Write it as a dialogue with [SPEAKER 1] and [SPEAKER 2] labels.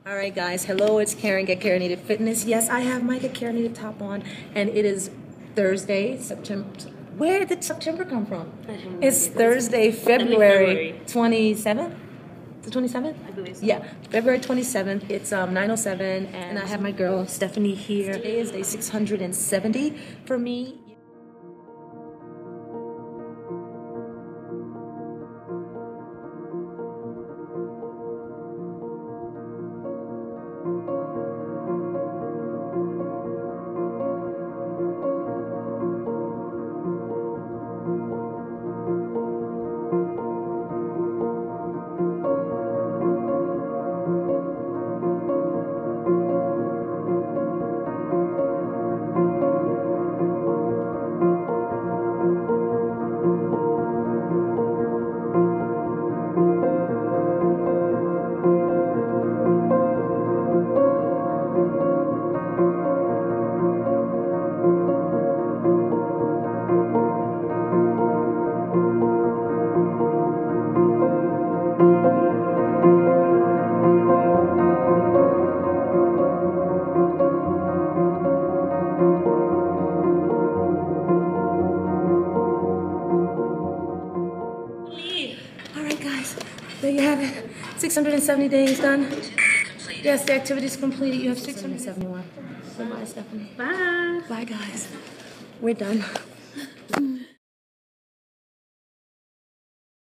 [SPEAKER 1] All right, guys. Hello, it's Karen. Get Karenated Fitness. Yes, I have my Get Karenated top on, and it is Thursday, September. Where did September come from? It's Thursday, February 27th. The 27th?
[SPEAKER 2] I believe so.
[SPEAKER 1] Yeah, February 27th. It's 9:07, and I have my girl Stephanie here. Today is day 670 for me. Alright guys, there you have it. 670 days done. Yes, the activity is completed. You have 671. Bye, Stephanie.
[SPEAKER 2] Bye.
[SPEAKER 1] Bye, guys. We're done.